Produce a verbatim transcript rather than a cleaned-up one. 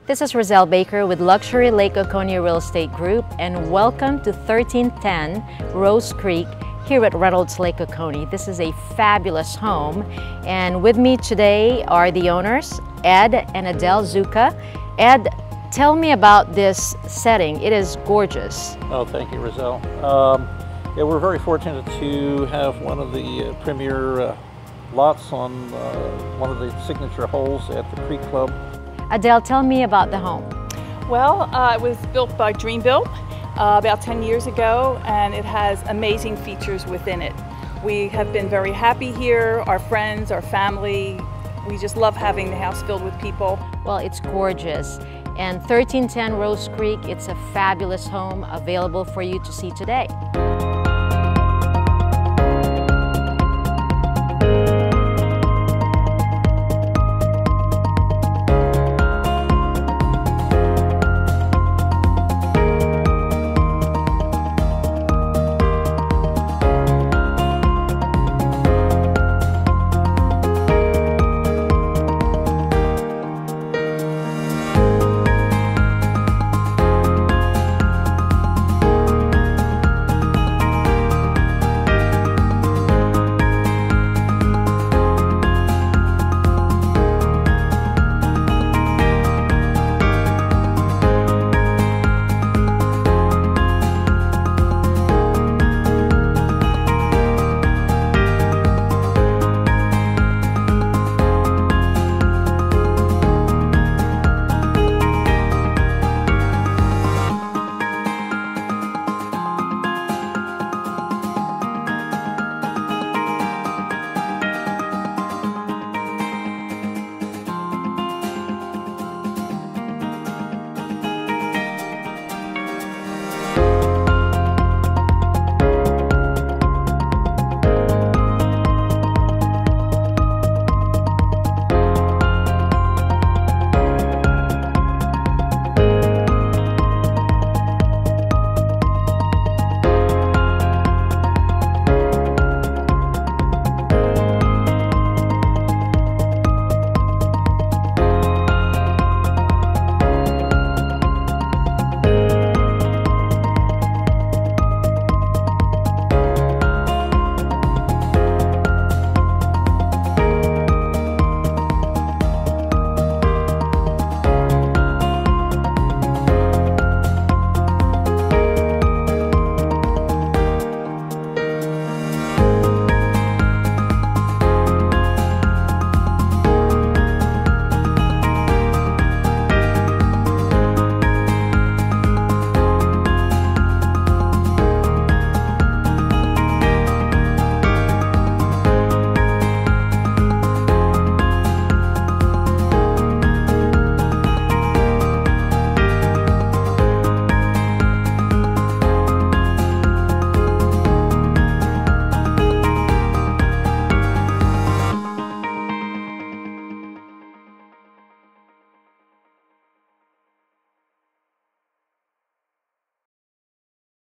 This is Roselle Baker with Luxury Lake Oconee Real Estate Group, and welcome to thirteen ten Rose Creek here at Reynolds Lake Oconee. This is a fabulous home, and with me today are the owners, Ed and Adele Zuka. Ed, tell me about this setting. It is gorgeous. Oh, thank you, Roselle. Um, yeah, we're very fortunate to have one of the uh, premier uh, lots on uh, one of the signature holes at the Creek Club. Adele, tell me about the home. Well, uh, it was built by Dreambuilt uh, about ten years ago, and it has amazing features within it. We have been very happy here, our friends, our family. We just love having the house filled with people. Well, it's gorgeous. And thirteen ten Rose Creek, it's a fabulous home available for you to see today.